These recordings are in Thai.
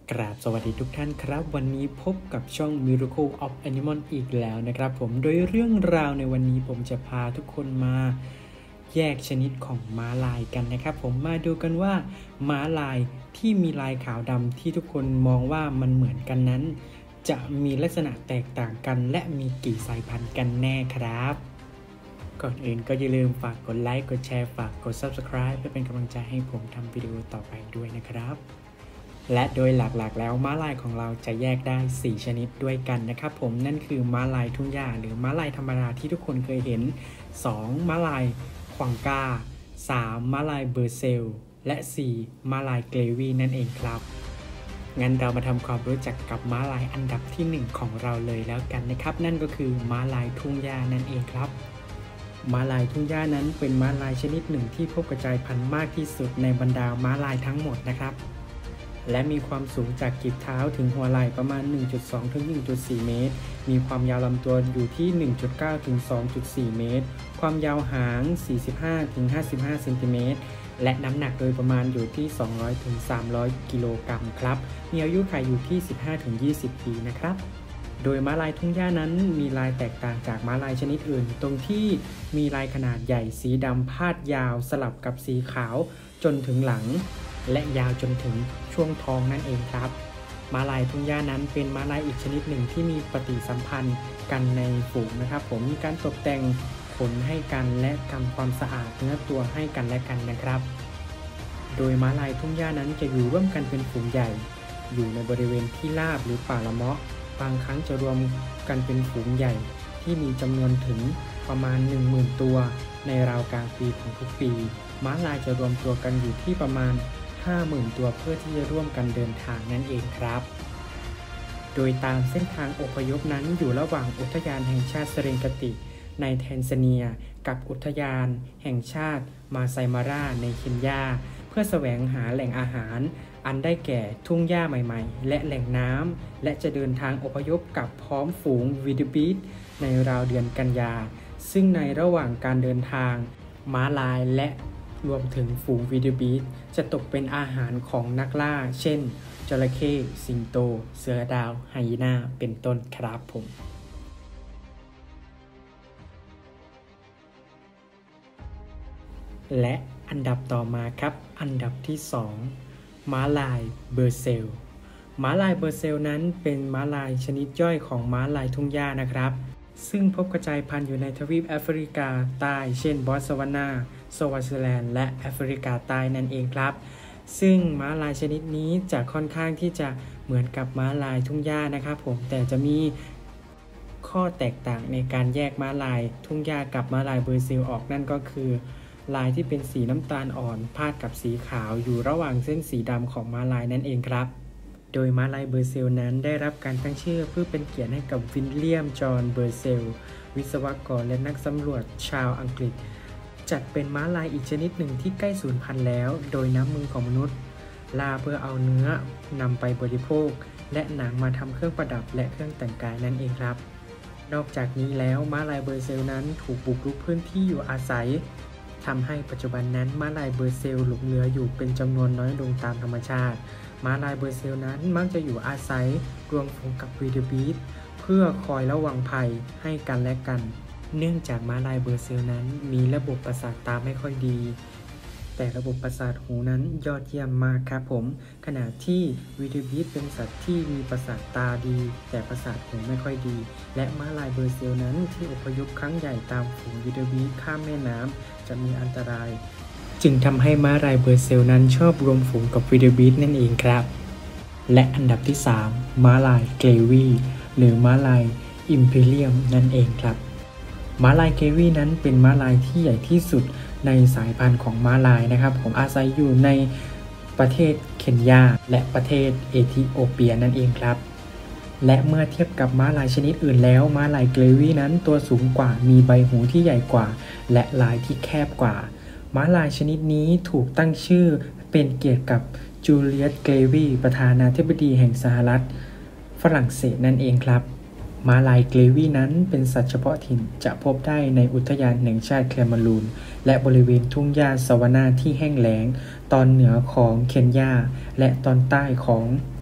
กราบสวัสดีทุกท่านครับวันนี้พบกับช่อง Miracle of Animal อีกแล้วนะครับผมโดยเรื่องราวในวันนี้ผมจะพาทุกคนมาแยกชนิดของม้าลายกันนะครับผมมาดูกันว่าม้าลายที่มีลายขาวดำที่ทุกคนมองว่ามันเหมือนกันนั้นจะมีลักษณะแตกต่างกันและมีกี่สายพันธุ์กันแน่ครับก่อนอื่นก็อย่าลืมฝากกดไลค์กดแชร์ฝากกด Subscribe เพื่อเป็นกำลังใจให้ผมทำวิดีโอต่อไปด้วยนะครับและโดยหลักๆแล้วม้าลายของเราจะแยกได้4ชนิดด้วยกันนะครับผมนั่นคือม้าลายทุ่งหญ้าหรือม้าลายธรรมดาที่ทุกคนเคยเห็น2ม้าลายควางกา3ม้าลายเบอร์เซลและ4ม้าลายเกรวี่นั่นเองครับงั้นเรามาทำความรู้จักกับม้าลายอันดับที่1ของเราเลยแล้วกันนะครับนั่นก็คือม้าลายทุ่งหญ้านั่นเองครับม้าลายทุ่งหญ้านั้นเป็นม้าลายชนิดหนึ่งที่พบกระจายพันธุ์มากที่สุดในบรรดาม้าลายทั้งหมดนะครับและมีความสูงจากกีบเท้าถึงหัวไหล่ประมาณ 1.2 ถึง 1.4 เมตรมีความยาวลำตัวอยู่ที่ 1.9 ถึง 2.4 เมตรความยาวหาง 45 ถึง 55 เซนติเมตรและน้ำหนักโดยประมาณอยู่ที่ 200 ถึง 300 กิโลกรัมครับมีอายุขัยอยู่ที่ 15 ถึง 20 ปีนะครับโดยม้าลายทุ่งหญ้านั้นมีลายแตกต่างจากม้าลายชนิดอื่นตรงที่มีลายขนาดใหญ่สีดำพาดยาวสลับกับสีขาวจนถึงหลังและยาวจนถึงช่วงท้องนั่นเองครับม้าลายทุ่งหญ้านั้นเป็นม้าลายอีกชนิดหนึ่งที่มีปฏิสัมพันธ์กันในฝูงนะครับผมมีการตกแต่งขนให้กันและทำความสะอาดเนื้อตัวให้กันและกันนะครับโดยม้าลายทุ่งหญ้านั้นจะอยู่ร่วมกันเป็นฝูงใหญ่อยู่ในบริเวณที่ราบหรือป่าละเมาะบางครั้งจะรวมกันเป็นฝูงใหญ่ที่มีจำนวนถึงประมาณ 10,000 ตัวในราวกลางปีของทุกปีม้าลายจะรวมตัวกันอยู่ที่ประมาณ50,000 ตัวเพื่อที่จะร่วมกันเดินทางนั่นเองครับโดยตามเส้นทางอพยพนั้นอยู่ระหว่างอุทยานแห่งชาติเซเรนกติในแทนซาเนียกับอุทยานแห่งชาติมาไซมาราในเคนยาเพื่อแสวงหาแหล่งอาหารอันได้แก่ทุ่งหญ้าใหม่ๆและแหล่งน้ำและจะเดินทางอพยพกับพร้อมฝูงวิลเดบีสในราวเดือนกันยาซึ่งในระหว่างการเดินทางม้าลายและรวมถึงฝูงวิลเดบีสจะตกเป็นอาหารของนักล่าเช่นจระเข้สิงโตเสือดาวไฮยีน่าเป็นต้นครับผมและอันดับต่อมาครับอันดับที่2ม้าลายเบอร์เซลม้าลายเบอร์เซลนั้นเป็นม้าลายชนิดย่อยของม้าลายทุ่งหญ้านะครับซึ่งพบกระจายพันธุ์อยู่ในทวีปแอฟริกาใต้เช่นบอตสวานาสวาซิแลนด์และแอฟริกาใต้นั่นเองครับซึ่งม้าลายชนิดนี้จะค่อนข้างที่จะเหมือนกับม้าลายทุ่งหญ้านะครับผมแต่จะมีข้อแตกต่างในการแยกม้าลายทุ่งหญ้ากับม้าลายเบอร์เซลออกนั่นก็คือลายที่เป็นสีน้ำตาลอ่อนพาดกับสีขาวอยู่ระหว่างเส้นสีดำของม้าลายนั่นเองครับโดยม้าลายเบอร์เซลนั้นได้รับการตั้งชื่อเพื่อเป็นเกียรติให้กับวิลเลียมจอห์นเบอร์เซลวิศวกรและนักสำรวจชาวอังกฤษจัดเป็นม้าลายอีกชนิดหนึ่งที่ใกล้สูญพันธุ์แล้วโดยน้ำมือของมนุษย์ล่าเพื่อเอาเนื้อนำไปบริโภคและหนังมาทำเครื่องประดับและเครื่องแต่งกายนั่นเองครับนอกจากนี้แล้วม้าลายเบอร์เซลนั้นถูกบุกรุกพื้นที่อยู่อาศัยทำให้ปัจจุบันนั้นม้าลายเบอร์เซลหลงเหลืออยู่เป็นจำนวนน้อยลงตามธรรมชาติม้าลายเบอร์เซลนั้นมักจะอยู่อาศัยรวมฝูงกับวิลเดบีสเพื่อคอยระวังภัยให้กันและกันเนื่องจากม้าลายเบอร์เซลนั้นมีระบบประสาทตาไม่ค่อยดีแต่ระบบประสาทหูนั้นยอดเยี่ยมมากครับผมขณะที่วิลเดบีสเป็นสัตว์ที่มีประสาทตาดีแต่ประสาทหูไม่ค่อยดีและม้าลายเบอร์เซลนั้นที่อพยพครั้งใหญ่ตามฝูงวิลเดบีสข้ามแม่น้ำจะมีอันตรายจึงทำให้ม้าลายเบอร์เซลนั้นชอบรวมฝูงกับวิลเดบีสนั่นเองครับและอันดับที่3ม้าลายเกรวี่หรือม้าลายอิมพีเรียมนั่นเองครับม้าลายเกรวี่นั้นเป็นม้าลายที่ใหญ่ที่สุดในสายพันธุ์ของม้าลายนะครับผมอาศัยอยู่ในประเทศเคนยาและประเทศเอธิโอเปียนั่นเองครับและเมื่อเทียบกับม้าลายชนิดอื่นแล้วม้าลายเกรวี่นั้นตัวสูงกว่ามีใบหูที่ใหญ่กว่าและลายที่แคบกว่าม้าลายชนิดนี้ถูกตั้งชื่อเป็นเกียรติกับจูเลียสเกรวี่ประธานาธิบดีแห่งสหรัฐฝรั่งเศสนั่นเองครับม้าลายเกรวี่นั้นเป็นสัตว์เฉพาะถิ่นจะพบได้ในอุทยานแห่งชาติแคมารูนและบริเวณทุ่งหญ้าซาวานาที่แห้งแล้งตอนเหนือของเคนยาและตอนใต้ของ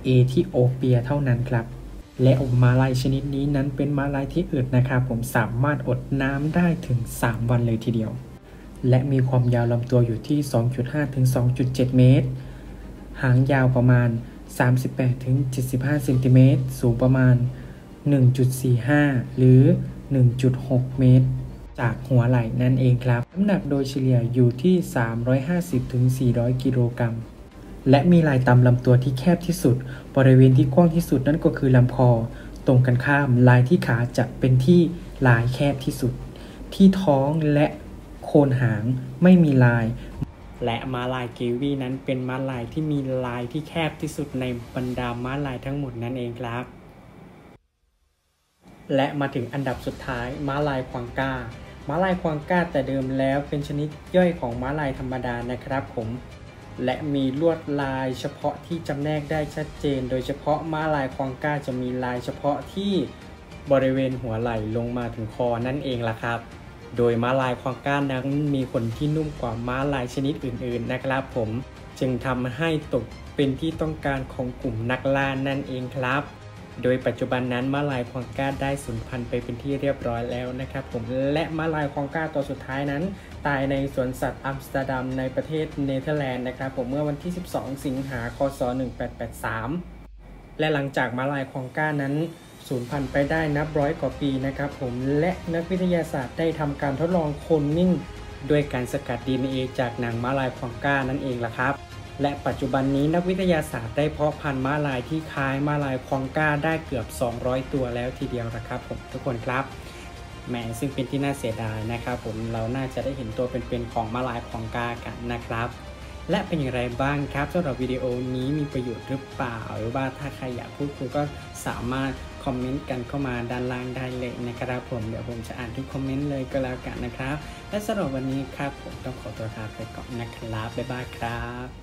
เอธิโอเปียเท่านั้นครับและม้าลายชนิดนี้นั้นเป็นม้าลายที่อึดนะครับผมสามารถอดน้ำได้ถึง3 วันเลยทีเดียวและมีความยาวลำตัวอยู่ที่ 2.5 ถึง 2.7 เมตรหางยาวประมาณ 38 ถึง 75 เซนติเมตรสูงประมาณ 1.45 หรือ 1.6 เมตรจากหัวไหล่นั่นเองครับน้ำหนักโดยเฉลี่ยอยู่ที่ 350 ถึง 400 กิโลกรัมและมีลายตามลำตัวที่แคบที่สุดบริเวณที่กว้างที่สุดนั่นก็คือลำคอตรงกันข้ามลายที่ขาจะเป็นที่ลายแคบที่สุดที่ท้องและโคนหางไม่มีลายและม้าลายกีวีนั้นเป็นม้าลายที่มีลายที่แคบที่สุดในบรรดาม้าลายทั้งหมดนั่นเองครับและมาถึงอันดับสุดท้ายม้าลายควางก้าม้าลายควางก้าแต่เดิมแล้วเป็นชนิดย่อยของม้าลายธรรมดานะครับผมและมีลวดลายเฉพาะที่จำแนกได้ชัดเจนโดยเฉพาะม้าลายควางก้าจะมีลายเฉพาะที่บริเวณหัวไหล่ลงมาถึงคอนั่นเองล่ะครับโดยม้าลายควางก้านั้นมีขนที่นุ่มกว่าม้าลายชนิดอื่นๆนะครับผมจึงทำให้ตกเป็นที่ต้องการของกลุ่มนักล่านั่นเองครับโดยปัจจุบันนั้นม้าลายควางก้าได้สูญพันธุ์ไปเป็นที่เรียบร้อยแล้วนะครับผมและม้าลายควางก้าตัวสุดท้ายนั้นตายในสวนสัตว์อัมสเตอร์ดัมในประเทศเนเธอร์แลนด์นะครับผมเมื่อวันที่ 12 สิงหาคม คศ 1883 และหลังจากม้าลายควางก้านั้นสูญพันธุ์ไปได้นับร้อยกว่าปีนะครับผมและนักวิทยาศาสตร์ได้ทำการทดลองโคลนนิ่งด้วยการสกัด DNA จากหนังม้าลายควางก้านั่นเองล่ะครับและปัจจุบันนี้นักวิทยาศาสตร์ได้เพาะพันธุ์ม้าลายที่คล้ายม้าลายควางก้าได้เกือบ200 ตัวแล้วทีเดียวนะครับผมทุกคนครับแหมซึ่งเป็นที่น่าเสียดายนะครับผมเราน่าจะได้เห็นตัวเป็นๆของม้าลายควางก้ากันนะครับและเป็นอย่างไรบ้างครับสำหรับวิดีโอนี้มีประโยชน์หรือเปล่าหรือว่าถ้าใครอยากพูดคุยก็สามารถคอมเมนต์กันเข้ามาด้านล่างได้เลยนะครับผมเดี๋ยวผมจะอ่านทุกคอมเมนต์เลยก็แล้วกันนะครับและสำหรับวันนี้ครับผมต้องขอตัวลาไปก่อนนะครับบ๊ายบายครับ